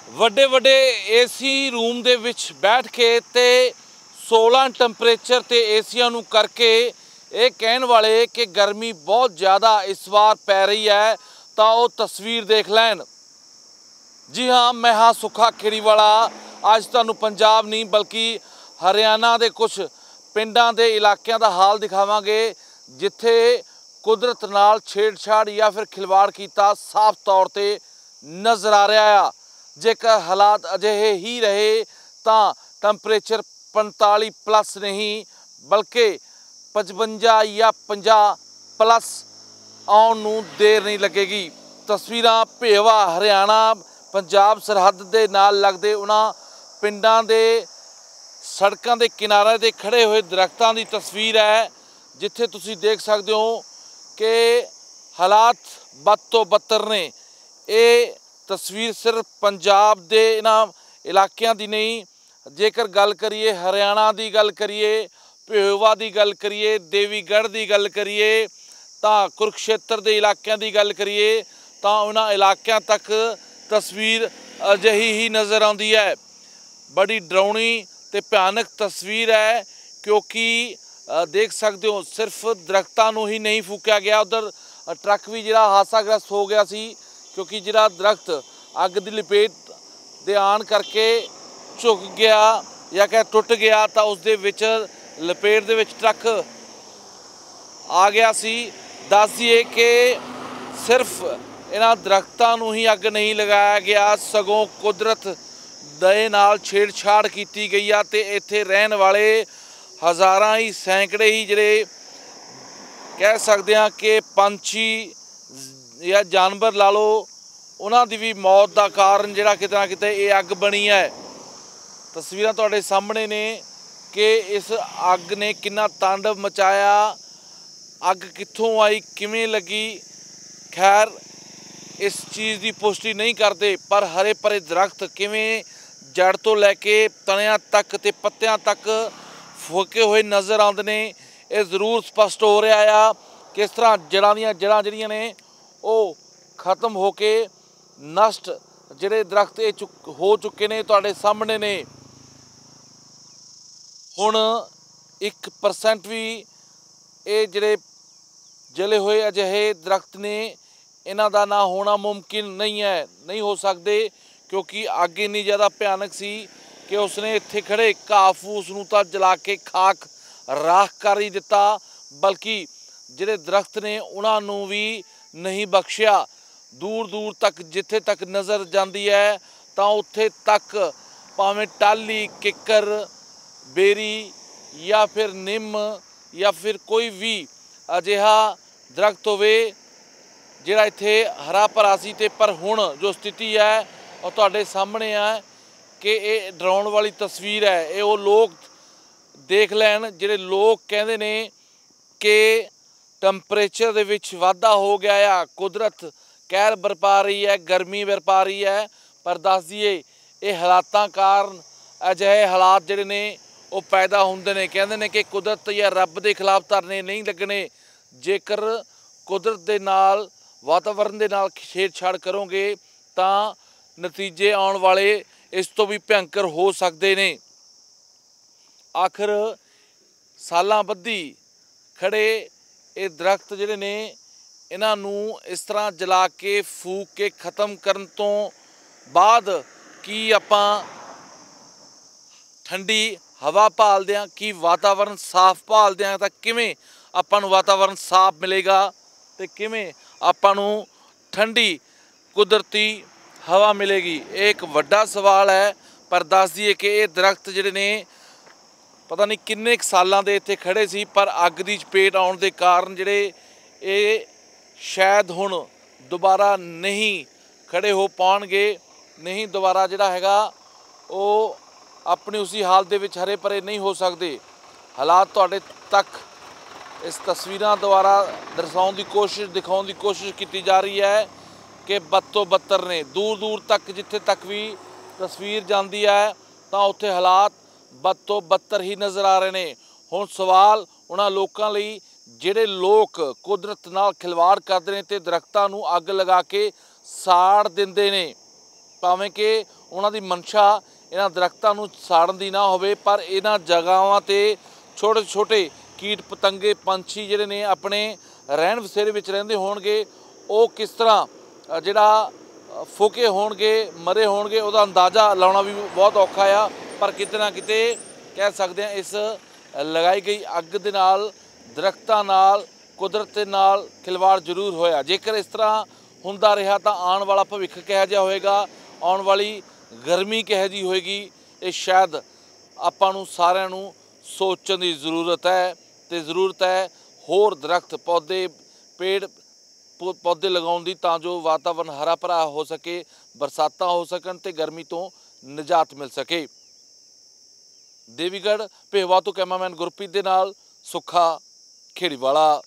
ਵੱਡੇ ਵੱਡੇ AC room ਦੇ ਵਿੱਚ ਬੈਠ ਕੇ ਤੇ 16 ਟੈਂਪਰੇਚਰ ਤੇ ਏਸੀਆਂ ਨੂੰ ਕਰਕੇ ਇਹ ਕਹਿਣ ਵਾਲੇ ਕਿ ਗਰਮੀ ਬਹੁਤ ਜ਼ਿਆਦਾ ਇਸ ਵਾਰ ਪੈ ਰਹੀ ਹੈ ਤਾਂ ਉਹ ਤਸਵੀਰ ਦੇਖ ਲੈਣ। ਜੀ हाँ, मैं हाँ सुखा खेड़ीवाला। ਅੱਜ ਤੁਹਾਨੂੰ ਪੰਜਾਬ ਨਹੀਂ ਬਲਕਿ ਹਰਿਆਣਾ ਦੇ ਕੁਝ ਪਿੰਡਾਂ ਦੇ ਇਲਾਕਿਆਂ ਦਾ ਹਾਲ ਦਿਖਾਵਾਂਗੇ ਜਿੱਥੇ ਕੁਦਰਤ ਨਾਲ ਛੇੜਛਾੜ ਜਾਂ ਫਿਰ ਖਿਲਵਾੜ ਕੀਤਾ ਸਾਫ਼ ਤੌਰ ਤੇ ਨਜ਼ਰ ਆ ਰਿਹਾ ਆ। ਜੇਕਰ ਹਾਲਾਤ ਅਜਿਹੇ ਹੀ ਰਹੇ ਤਾਂ ਟੈਂਪਰੇਚਰ 45 ਪਲੱਸ नहीं बल्कि 55 या 50 ਪਲੱਸ ਆਉਣ ਨੂੰ ਦੇਰ ਨਹੀਂ ਲੱਗੇਗੀ। ਤਸਵੀਰਾਂ ਭੇਵਾ ਹਰਿਆਣਾ पंजाब सरहद के नाल लगते उन्होंने पिंडां दे सड़कों के किनारे ते खड़े हुए दरख्तों की तस्वीर है जिथे तुसी देख सकते हो कि हालात बद तो बदतर ने। ये तस्वीर सिर्फ पंजाब के इन्हां इलाकों की नहीं, जेकर गल करिए हरियाणा की गल करिए, पेहोवा की गल करिए, देवीगढ़ की गल करिए, तो कुरुक्षेत्र के इलाकों की गल करिए तो उन्हां इलाकों तक तस्वीर अजिही ही नज़र आती है। बड़ी डरावनी ते भयानक तस्वीर है क्योंकि देख सकते हो सिर्फ दरख्तों को ही नहीं फूकिया गया, उधर ट्रक भी जिहड़ा हादसाग्रस्त हो गया सी क्योंकि जिहड़ा दरख्त अग की लपेट दे आण करके झुक गया या कह टुट गया तो उस दे विच लपेट दे विच ट्रक आ गया सी। दस दिए कि सिर्फ इन्हां दरख्तों को ही अग नहीं लगाया गया सगों कुदरत दे नाल छेड़छाड़ की गई है ते इत्थे रहन वाले हज़ारां ही सैकड़े ही जिहड़े कह सकते हैं कि पंछी या जानवर ला लो उन्हां दी भी मौत का कारण जिहड़ा किते ना किते ये अग बनी है। तस्वीरां तुहाडे सामने ने कि इस अग ने किन्ना तांडव मचाया, अग कित्थों आई किवें लगी। खैर इस चीज़ की पुष्टि नहीं करते पर हरे भरे दरख्त किवें जड़ तो लैके तणियां तक ते पत्तियां तक फूके हुए नज़र आते हैं। ये जरूर स्पष्ट हो रहा है किस तरह जड़ां दीयां जड़ां जिहड़ियां ने वो खत्म होके नष्ट जिहड़े दरख्त हो चुके ने तुहाडे सामने ने। हुण 1% भी ये जिहड़े जले हुए अजिहे दरख्त ने इन्हां दा ना होना मुमकिन नहीं है, नहीं हो सकते क्योंकि अग इन्नी ज़्यादा भयानक सी कि उसने इत्थे खड़े घाह फूस नूं तां जला के खाक राख कर ही दिता बल्कि जिहड़े दरख्त ने उन्हां नूं भी नहीं बख्शिया। दूर दूर तक जिथे तक नज़र जाती है तो उत्थे तक भावें टाली किकर बेरी या फिर निम या फिर कोई भी अजिहा दरख्त होवे जिहड़ा इत्थे हरा भरा सी ते पर हुण जो स्थिति है और तुहाडे सामने है कि ये डराउण वाली तस्वीर है। ये वो लोग देख लैन जिहड़े लोग कहंदे ने कि टैंपरेचर दे विच वाधा हो गया है, कुदरत कहर बरपा रही है, गर्मी बरपा रही है। पर दस दईए ये हालातां कारण अजिहे हालात जिहड़े ने वो पैदा हुंदे ने। कहंदे ने कि कुदरत या रब दे खिलाफ धरने नहीं लगने, जेकर कुदरत दे नाल वातावरण के नाल छेड़छाड़ करोगे तो नतीजे आने वाले इस तो भी भयंकर हो सकते हैं। आखिर सालां बद्धी खड़े ये दरख्त जिहड़े ने इन्हां नूं इस तरह जला के फूक के खत्म करन तो बाद की आपां ठंडी हवा भालदे हां, कि वातावरण साफ भालदे हां तां किवें आपां नूं वातावरण साफ मिलेगा ते किवें आपां नूं ठंडी कुदरती हवा मिलेगी। एक वड्डा सवाल है। पर दस दिए कि ये दरख्त जिहड़े ने पता नहीं किन्ने सालां दे इत्थे खड़े सी पर अग दी चपेट आउण दे कारण जिहड़े ये शायद हुण दोबारा नहीं खड़े हो पाउणगे, नहीं दोबारा जिहड़ा हैगा वो अपनी उसी हालत दे विच हरे भरे नहीं हो सकते। हालात तुहाडे तक इस तस्वीरां द्वारा दर्शाउण की कोशिश दिखाउण की कोशिश की जा रही है कि बद तो बदतर ने। दूर दूर तक जिथे तक भी तस्वीर जाती है तो उत्थे हालात बद तो बदतर ही नज़र आ रहे हैं। हुण सवाल उन्हां लोकां लई जिहड़े लोग कुदरत नाल खिलवाड़ करते हैं ते दरख्तां नूं अग लगा के साड़ दिंदे ने। ਭਾਵੇਂ ਕਿ ਉਹਨਾਂ ਦੀ ਮਨਸ਼ਾ ਇਹਨਾਂ ਦਰਖਤਾਂ ਨੂੰ ਸਾੜਨ ਦੀ ਨਾ ਹੋਵੇ, ਪਰ ਇਹਨਾਂ ਜਗ੍ਹਾਵਾਂ ਤੇ ਛੋਟੇ ਛੋਟੇ ਕੀਟ ਪਤੰਗੇ ਪੰਛੀ ਜਿਹੜੇ ਨੇ ਆਪਣੇ ਰਹਿਣ ਵਸੇਰੇ ਵਿੱਚ ਰਹਿੰਦੇ ਹੋਣਗੇ, ਉਹ ਕਿਸ ਤਰ੍ਹਾਂ ਜਿਹੜਾ ਫੋਕੇ ਹੋਣਗੇ, ਮਰੇ ਹੋਣਗੇ, ਉਹਦਾ ਅੰਦਾਜ਼ਾ ਲਾਉਣਾ ਵੀ ਬਹੁਤ ਔਖਾ ਆ। ਪਰ ਕਿਤੇ ਨਾ ਕਿਤੇ ਕਹਿ ਸਕਦੇ ਹਾਂ ਇਸ ਲਗਾਈ ਗਈ ਅੱਗ ਦੇ ਨਾਲ, ਦਰਖਤਾਂ ਨਾਲ, ਕੁਦਰਤ ਦੇ ਨਾਲ ਖਿਲਵਾੜ ਜ਼ਰੂਰ ਹੋਇਆ। ਜੇਕਰ ਇਸ ਤਰ੍ਹਾਂ ਹੁੰਦਾ ਰਿਹਾ ਤਾਂ ਆਉਣ ਵਾਲਾ ਭਵਿੱਖ ਕਿਹੋ ਜਿਹਾ ਹੋਏਗਾ, ਆਉਣ ਵਾਲੀ ਗਰਮੀ ਕਿਹੋ ਜਿਹੀ ਹੋਏਗੀ, ਇਹ ਸ਼ਾਇਦ ਆਪਾਂ ਨੂੰ ਸਾਰਿਆਂ ਨੂੰ ਸੋਚਣ ਦੀ ਜ਼ਰੂਰਤ ਹੈ। ਤੇ ਜ਼ਰੂਰਤ ਹੈ ਹੋਰ ਦਰਖਤ, ਪੌਦੇ, ਪੇੜ ਪੌਦੇ ਲਗਾਉਣ ਦੀ, ਤਾਂ ਜੋ ਵਾਤਾਵਰਨ ਹਰਾ ਭਰਾ ਹੋ ਸਕੇ, ਬਰਸਾਤਾਂ ਹੋ ਸਕਣ ਤੇ ਗਰਮੀ ਤੋਂ ਨਿਜਾਤ ਮਿਲ ਸਕੇ। ਦੇਵੀਗੜ੍ਹ ਭੇਵਾ ਤੋਂ ਕੈਮਰਾਮੈਨ ਗੁਰਪ੍ਰੀਤ ਦੇ ਨਾਲ ਸੁੱਖਾ ਖੇੜੀਵਾਲਾ।